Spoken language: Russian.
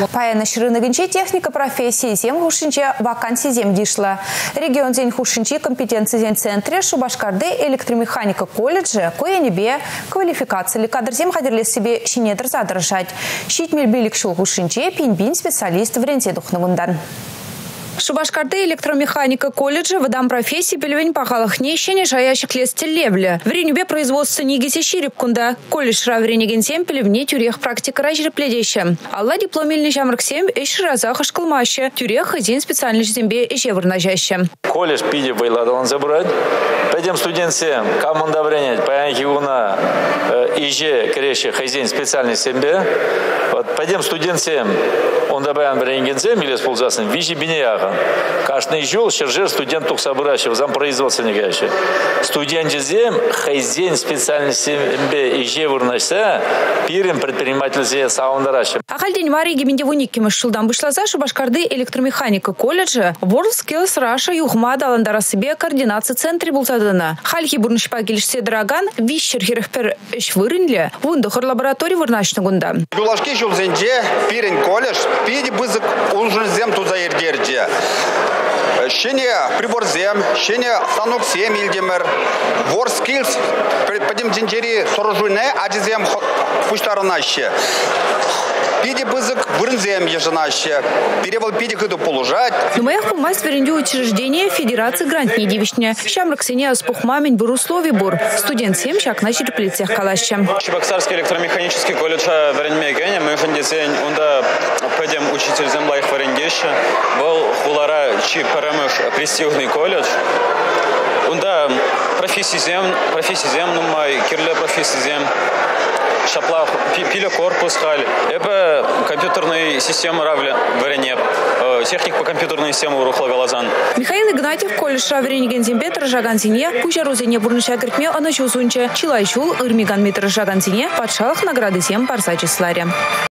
Паяны шырынығынче техника профессии зем хушинче вакансий зем дишла. Регион зен хушинче компетенции зен центре Шубашкарды электромеханика колледжи коенебе квалификации кадр зем хадерлес себе шинедр задержать. Щит мельбилик шул хушинче пинбин специалист в ренте духнагундан. Шубашкарды электромеханика колледжа выдам профессии пельвень пахалах нещене жаящих лесте левле. В Ренюбе производство нигиси ширипкунда. Колледж равренеген семь пельвне тюрех практика разжирепледеща. Алла дипломильный жамрк семь эш разаха шкалмаще. Тюрех один специальный зембе эше вырнажаще. Колледж пиди байладан забрать. Пойдем студент семь. Кому добренять? Паянки уна иже крещи хозяин специальный сембе. Вот пойдем студент семь. Он добавляет бренген семь или сползасен. Вижи бинеяга. Каждый жил, шержер студент тук собращив, зам производства не гайши. Студент зем, хозяин специальности бе и жевурнася, пирим предприниматель зе саундаращи. Ахальдень Марии Гемендевуники машулдан вышлаза Шубашкарды электромеханика колледжа WorldSkills Russia юхма даландара себе координации центре бултадана. Хальхи бурнышпагильшсе драган вищер хирхпер швырынле вундохор лаборатории вырначнагунда. Юлашки жулзенде пирин колледж пиди бызык ужин зем туза ердерде. Щене прибор зем, щене станок зем илдемер. WorldSkills подем деньжери сорожуйне адизем пуштаранаще. Пиди бызык вырнзем еженаще. Перевал пиди кыду полужать. На моих помасть веренду учреждения Федерации грантней девичня. Щамраксене спухмамень буруслови бур. Студент семь шаг на череплицах калаща. Чебоксарский электромеханический колледж Варенмегене. Мы фондизень, онда пойдем учитель землаих Варендеща. Был хулара чи парамыш престижный колледж. Онда профессия зем, ну май кирле профессия зем. Шапла пиля корпус халь. Это компьютерные системы равля варенеп. Техник по компьютерной системе урухла галазан. Михаил Игнатьев колледж равренеген зембе тражаганзине пужарузене бурныша гритме анашусунче чилайшул ирмиган метражаганзине подшалах награды зем парсачисларе.